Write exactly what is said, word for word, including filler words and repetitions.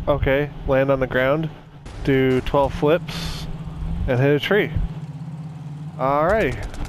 Okay, land on the ground, do twelve flips, and hit a tree. Alrighty.